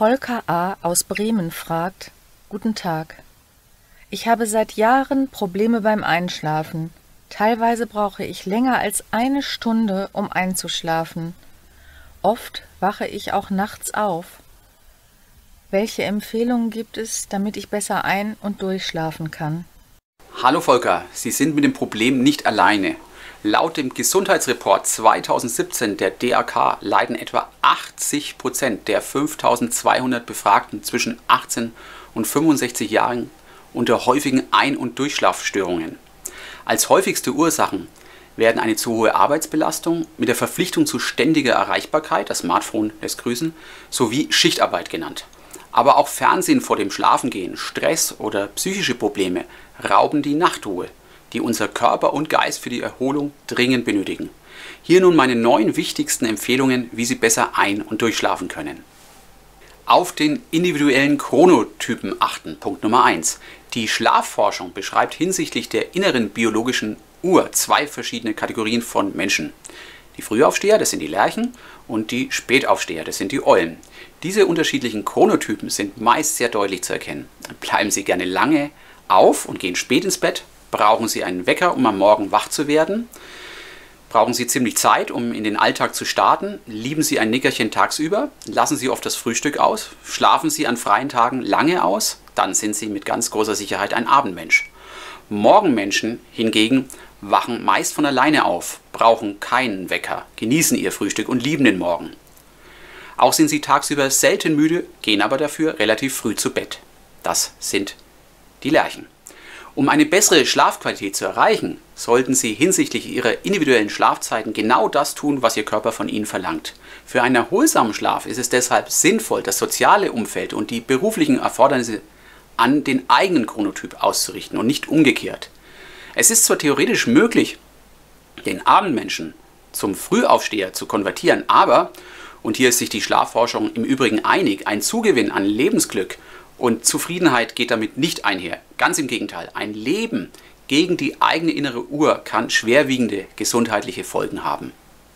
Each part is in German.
Volker A. aus Bremen fragt: Guten Tag. Ich habe seit Jahren Probleme beim Einschlafen. Teilweise brauche ich länger als eine Stunde, um einzuschlafen. Oft wache ich auch nachts auf. Welche Empfehlungen gibt es, damit ich besser ein- und durchschlafen kann? Hallo Volker, Sie sind mit dem Problem nicht alleine. Laut dem Gesundheitsreport 2017 der DAK leiden etwa 80% der 5200 Befragten zwischen 18 und 65 Jahren unter häufigen Ein- und Durchschlafstörungen. Als häufigste Ursachen werden eine zu hohe Arbeitsbelastung mit der Verpflichtung zu ständiger Erreichbarkeit, das Smartphone lässt grüßen, sowie Schichtarbeit genannt. Aber auch Fernsehen vor dem Schlafengehen, Stress oder psychische Probleme rauben die Nachtruhe, die unser Körper und Geist für die Erholung dringend benötigen. Hier nun meine 9 wichtigsten Empfehlungen, wie Sie besser ein- und durchschlafen können. Auf den individuellen Chronotypen achten. Punkt Nummer 1. Die Schlafforschung beschreibt hinsichtlich der inneren biologischen Uhr 2 verschiedene Kategorien von Menschen. Die Frühaufsteher, das sind die Lerchen, und die Spätaufsteher, das sind die Eulen. Diese unterschiedlichen Chronotypen sind meist sehr deutlich zu erkennen. Bleiben Sie gerne lange auf und gehen spät ins Bett? Brauchen Sie einen Wecker, um am Morgen wach zu werden? Brauchen Sie ziemlich Zeit, um in den Alltag zu starten? Lieben Sie ein Nickerchen tagsüber? Lassen Sie oft das Frühstück aus? Schlafen Sie an freien Tagen lange aus? Dann sind Sie mit ganz großer Sicherheit ein Abendmensch. Morgenmenschen hingegen wachen meist von alleine auf, brauchen keinen Wecker, genießen ihr Frühstück und lieben den Morgen. Auch sind sie tagsüber selten müde, gehen aber dafür relativ früh zu Bett. Das sind die Lerchen. Um eine bessere Schlafqualität zu erreichen, sollten Sie hinsichtlich Ihrer individuellen Schlafzeiten genau das tun, was Ihr Körper von Ihnen verlangt. Für einen erholsamen Schlaf ist es deshalb sinnvoll, das soziale Umfeld und die beruflichen Erfordernisse an den eigenen Chronotyp auszurichten und nicht umgekehrt. Es ist zwar theoretisch möglich, den Abendmenschen zum Frühaufsteher zu konvertieren, aber, und hier ist sich die Schlafforschung im Übrigen einig, ein Zugewinn an Lebensglück und Zufriedenheit geht damit nicht einher. Ganz im Gegenteil, ein Leben gegen die eigene innere Uhr kann schwerwiegende gesundheitliche Folgen haben.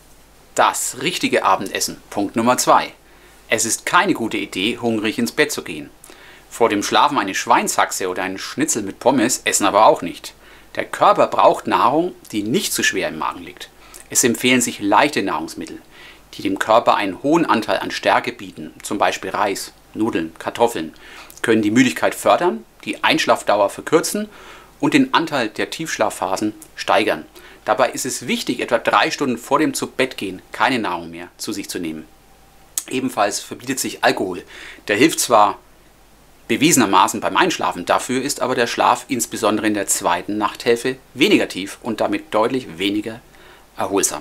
Das richtige Abendessen. Punkt Nummer 2. Es ist keine gute Idee, hungrig ins Bett zu gehen. Vor dem Schlafen eine Schweinshaxe oder einen Schnitzel mit Pommes essen aber auch nicht. Der Körper braucht Nahrung, die nicht zu schwer im Magen liegt. Es empfehlen sich leichte Nahrungsmittel, die dem Körper einen hohen Anteil an Stärke bieten, zum Beispiel Reis, Nudeln, Kartoffeln, können die Müdigkeit fördern, die Einschlafdauer verkürzen und den Anteil der Tiefschlafphasen steigern. Dabei ist es wichtig, etwa 3 Stunden vor dem Zubettgehen keine Nahrung mehr zu sich zu nehmen. Ebenfalls verbietet sich Alkohol. Der hilft zwar bewiesenermaßen beim Einschlafen, dafür ist aber der Schlaf insbesondere in der zweiten Nachthälfte weniger tief und damit deutlich weniger erholsam.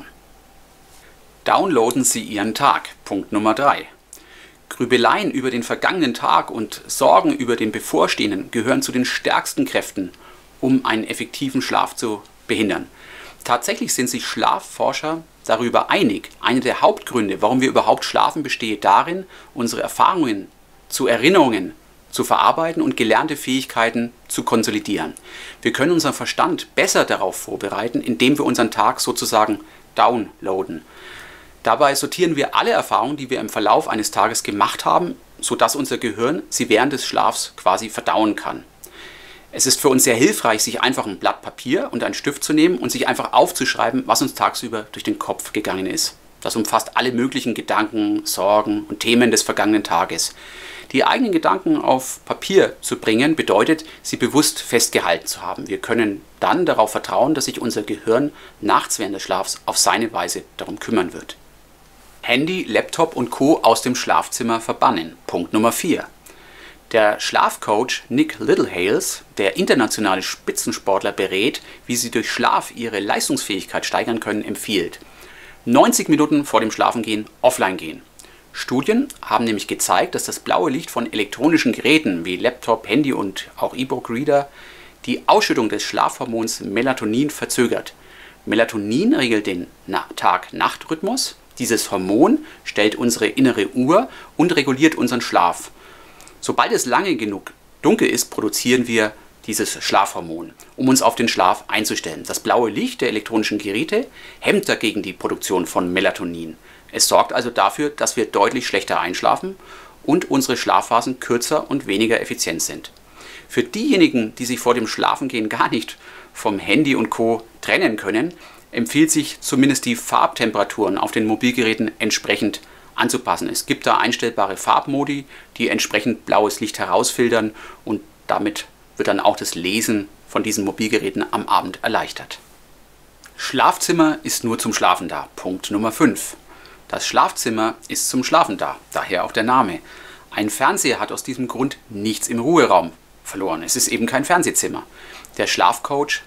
Downloaden Sie Ihren Tag. Punkt Nummer 3. Grübeleien über den vergangenen Tag und Sorgen über den bevorstehenden gehören zu den stärksten Kräften, um einen effektiven Schlaf zu behindern. Tatsächlich sind sich Schlafforscher darüber einig, einer der Hauptgründe, warum wir überhaupt schlafen, bestehe darin, unsere Erfahrungen zu Erinnerungen zu verarbeiten und gelernte Fähigkeiten zu konsolidieren. Wir können unseren Verstand besser darauf vorbereiten, indem wir unseren Tag sozusagen downloaden. Dabei sortieren wir alle Erfahrungen, die wir im Verlauf eines Tages gemacht haben, sodass unser Gehirn sie während des Schlafs quasi verdauen kann. Es ist für uns sehr hilfreich, sich einfach ein Blatt Papier und einen Stift zu nehmen und sich einfach aufzuschreiben, was uns tagsüber durch den Kopf gegangen ist. Das umfasst alle möglichen Gedanken, Sorgen und Themen des vergangenen Tages. Die eigenen Gedanken auf Papier zu bringen, bedeutet, sie bewusst festgehalten zu haben. Wir können dann darauf vertrauen, dass sich unser Gehirn nachts während des Schlafs auf seine Weise darum kümmern wird. Handy, Laptop und Co. aus dem Schlafzimmer verbannen. Punkt Nummer 4. Der Schlafcoach Nick Littlehales, der internationale Spitzensportler berät, wie sie durch Schlaf ihre Leistungsfähigkeit steigern können, empfiehlt: 90 Minuten vor dem Schlafengehen offline gehen. Studien haben nämlich gezeigt, dass das blaue Licht von elektronischen Geräten wie Laptop, Handy und auch E-Book-Reader die Ausschüttung des Schlafhormons Melatonin verzögert. Melatonin regelt den Tag-Nacht-Rhythmus. Dieses Hormon stellt unsere innere Uhr und reguliert unseren Schlaf. Sobald es lange genug dunkel ist, produzieren wir dieses Schlafhormon, um uns auf den Schlaf einzustellen. Das blaue Licht der elektronischen Geräte hemmt dagegen die Produktion von Melatonin. Es sorgt also dafür, dass wir deutlich schlechter einschlafen und unsere Schlafphasen kürzer und weniger effizient sind. Für diejenigen, die sich vor dem Schlafengehen gar nicht vom Handy und Co. trennen können, empfiehlt sich zumindest die Farbtemperaturen auf den Mobilgeräten entsprechend anzupassen. Es gibt da einstellbare Farbmodi, die entsprechend blaues Licht herausfiltern und damit wird dann auch das Lesen von diesen Mobilgeräten am Abend erleichtert. Schlafzimmer ist nur zum Schlafen da. Punkt Nummer 5. Das Schlafzimmer ist zum Schlafen da, daher auch der Name. Ein Fernseher hat aus diesem Grund nichts im Ruheraum verloren. Es ist eben kein Fernsehzimmer. Der Schlafcoach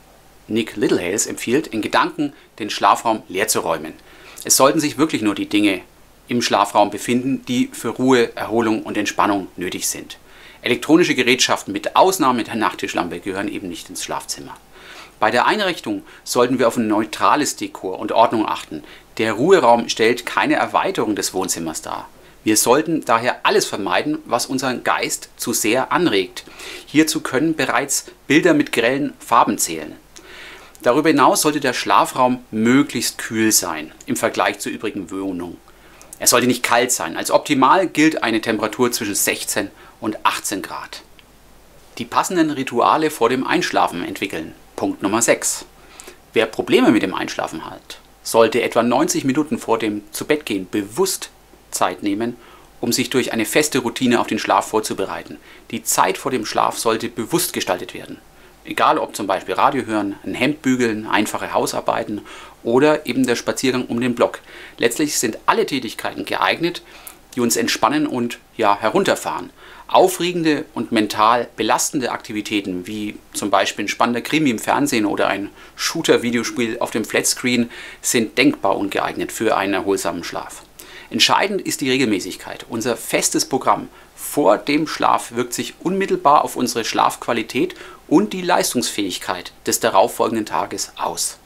Nick Littlehales empfiehlt, in Gedanken den Schlafraum leer zu räumen. Es sollten sich wirklich nur die Dinge im Schlafraum befinden, die für Ruhe, Erholung und Entspannung nötig sind. Elektronische Gerätschaften mit Ausnahme der Nachttischlampe gehören eben nicht ins Schlafzimmer. Bei der Einrichtung sollten wir auf ein neutrales Dekor und Ordnung achten. Der Ruheraum stellt keine Erweiterung des Wohnzimmers dar. Wir sollten daher alles vermeiden, was unseren Geist zu sehr anregt. Hierzu können bereits Bilder mit grellen Farben zählen. Darüber hinaus sollte der Schlafraum möglichst kühl sein im Vergleich zur übrigen Wohnung. Er sollte nicht kalt sein. Als optimal gilt eine Temperatur zwischen 16 und 18 Grad. Die passenden Rituale vor dem Einschlafen entwickeln. Punkt Nummer 6. Wer Probleme mit dem Einschlafen hat, sollte etwa 90 Minuten vor dem Zubettgehen bewusst Zeit nehmen, um sich durch eine feste Routine auf den Schlaf vorzubereiten. Die Zeit vor dem Schlaf sollte bewusst gestaltet werden. Egal ob zum Beispiel Radio hören, ein Hemd bügeln, einfache Hausarbeiten oder eben der Spaziergang um den Block. Letztlich sind alle Tätigkeiten geeignet, die uns entspannen und herunterfahren. Aufregende und mental belastende Aktivitäten wie zum Beispiel ein spannender Krimi im Fernsehen oder ein Shooter-Videospiel auf dem Flatscreen sind denkbar ungeeignet für einen erholsamen Schlaf. Entscheidend ist die Regelmäßigkeit. Unser festes Programm vor dem Schlaf wirkt sich unmittelbar auf unsere Schlafqualität und die Leistungsfähigkeit des darauffolgenden Tages aus.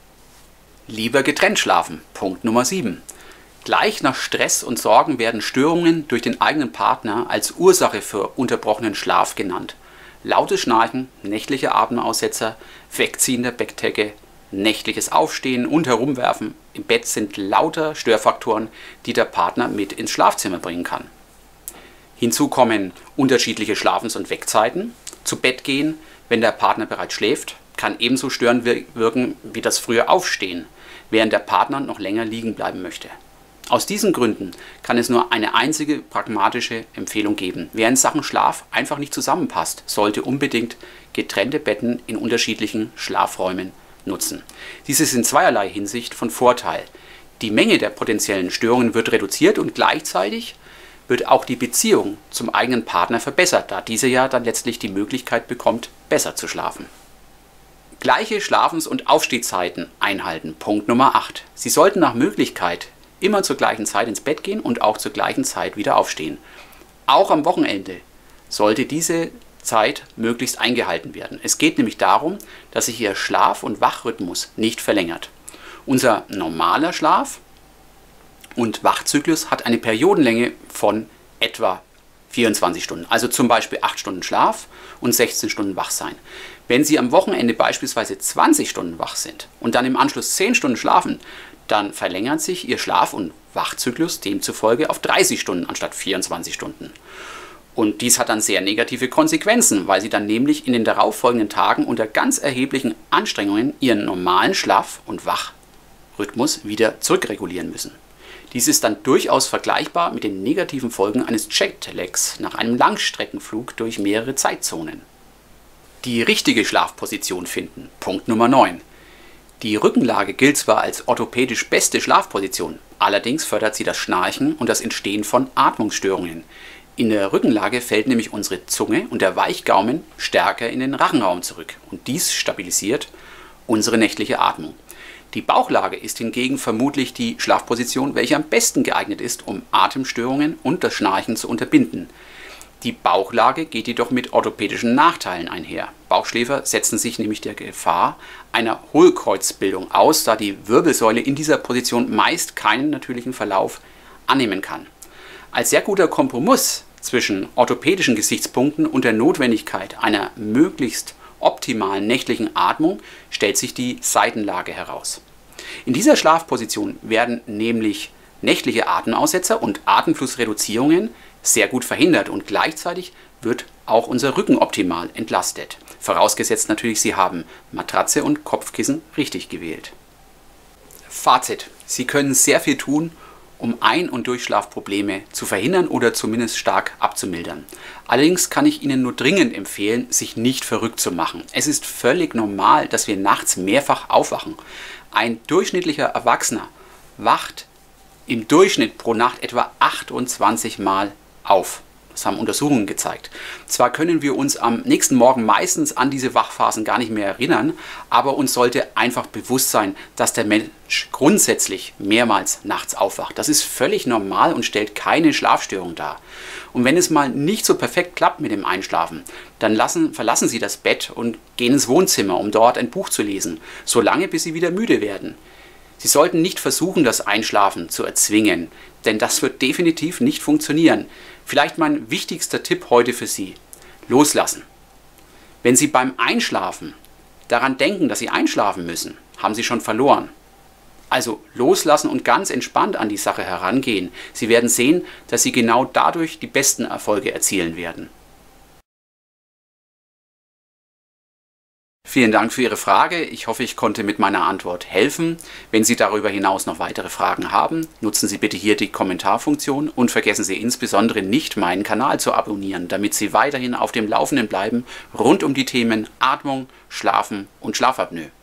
Lieber getrennt schlafen. Punkt Nummer 7. Gleich nach Stress und Sorgen werden Störungen durch den eigenen Partner als Ursache für unterbrochenen Schlaf genannt. Lautes Schnarchen, nächtliche Atemaussetzer, Wegziehen der Bettdecke, nächtliches Aufstehen und Herumwerfen im Bett sind lauter Störfaktoren, die der Partner mit ins Schlafzimmer bringen kann. Hinzu kommen unterschiedliche Schlafens- und Wegzeiten. Zu Bett gehen, wenn der Partner bereits schläft, kann ebenso störend wirken wie das frühe Aufstehen, während der Partner noch länger liegen bleiben möchte. Aus diesen Gründen kann es nur eine einzige pragmatische Empfehlung geben. Wer in Sachen Schlaf einfach nicht zusammenpasst, sollte unbedingt getrennte Betten in unterschiedlichen Schlafräumen nutzen. Dies ist in zweierlei Hinsicht von Vorteil. Die Menge der potenziellen Störungen wird reduziert und gleichzeitig wird auch die Beziehung zum eigenen Partner verbessert, da dieser ja dann letztlich die Möglichkeit bekommt, besser zu schlafen. Gleiche Schlafens- und Aufstehzeiten einhalten. Punkt Nummer 8. Sie sollten nach Möglichkeit immer zur gleichen Zeit ins Bett gehen und auch zur gleichen Zeit wieder aufstehen. Auch am Wochenende sollte diese Zeit möglichst eingehalten werden. Es geht nämlich darum, dass sich Ihr Schlaf- und Wachrhythmus nicht verlängert. Unser normaler Schlaf- und Wachzyklus hat eine Periodenlänge von etwa 24 Stunden, also zum Beispiel 8 Stunden Schlaf und 16 Stunden Wachsein. Wenn Sie am Wochenende beispielsweise 20 Stunden wach sind und dann im Anschluss 10 Stunden schlafen, dann verlängert sich Ihr Schlaf- und Wachzyklus demzufolge auf 30 Stunden anstatt 24 Stunden. Und dies hat dann sehr negative Konsequenzen, weil Sie dann nämlich in den darauffolgenden Tagen unter ganz erheblichen Anstrengungen Ihren normalen Schlaf- und Wachrhythmus wieder zurückregulieren müssen. Dies ist dann durchaus vergleichbar mit den negativen Folgen eines Jetlags nach einem Langstreckenflug durch mehrere Zeitzonen. Die richtige Schlafposition finden. Punkt Nummer 9. Die Rückenlage gilt zwar als orthopädisch beste Schlafposition, allerdings fördert sie das Schnarchen und das Entstehen von Atmungsstörungen. In der Rückenlage fällt nämlich unsere Zunge und der Weichgaumen stärker in den Rachenraum zurück und dies stabilisiert unsere nächtliche Atmung. Die Bauchlage ist hingegen vermutlich die Schlafposition, welche am besten geeignet ist, um Atemstörungen und das Schnarchen zu unterbinden. Die Bauchlage geht jedoch mit orthopädischen Nachteilen einher. Bauchschläfer setzen sich nämlich der Gefahr einer Hohlkreuzbildung aus, da die Wirbelsäule in dieser Position meist keinen natürlichen Verlauf annehmen kann. Als sehr guter Kompromiss zwischen orthopädischen Gesichtspunkten und der Notwendigkeit einer möglichst optimalen nächtlichen Atmung stellt sich die Seitenlage heraus. In dieser Schlafposition werden nämlich nächtliche Atemaussetzer und Atemflussreduzierungen sehr gut verhindert und gleichzeitig wird auch unser Rücken optimal entlastet. Vorausgesetzt natürlich, Sie haben Matratze und Kopfkissen richtig gewählt. Fazit: Sie können sehr viel tun, um Ein- und Durchschlafprobleme zu verhindern oder zumindest stark abzumildern. Allerdings kann ich Ihnen nur dringend empfehlen, sich nicht verrückt zu machen. Es ist völlig normal, dass wir nachts mehrfach aufwachen. Ein durchschnittlicher Erwachsener wacht im Durchschnitt pro Nacht etwa 28 Mal auf. Das haben Untersuchungen gezeigt. Zwar können wir uns am nächsten Morgen meistens an diese Wachphasen gar nicht mehr erinnern, aber uns sollte einfach bewusst sein, dass der Mensch grundsätzlich mehrmals nachts aufwacht. Das ist völlig normal und stellt keine Schlafstörung dar. Und wenn es mal nicht so perfekt klappt mit dem Einschlafen, dann verlassen Sie das Bett und gehen ins Wohnzimmer, um dort ein Buch zu lesen, solange bis Sie wieder müde werden. Sie sollten nicht versuchen, das Einschlafen zu erzwingen, denn das wird definitiv nicht funktionieren. Vielleicht mein wichtigster Tipp heute für Sie: Loslassen. Wenn Sie beim Einschlafen daran denken, dass Sie einschlafen müssen, haben Sie schon verloren. Also loslassen und ganz entspannt an die Sache herangehen. Sie werden sehen, dass Sie genau dadurch die besten Erfolge erzielen werden. Vielen Dank für Ihre Frage. Ich hoffe, ich konnte mit meiner Antwort helfen. Wenn Sie darüber hinaus noch weitere Fragen haben, nutzen Sie bitte hier die Kommentarfunktion und vergessen Sie insbesondere nicht, meinen Kanal zu abonnieren, damit Sie weiterhin auf dem Laufenden bleiben rund um die Themen Atmung, Schlafen und Schlafapnoe.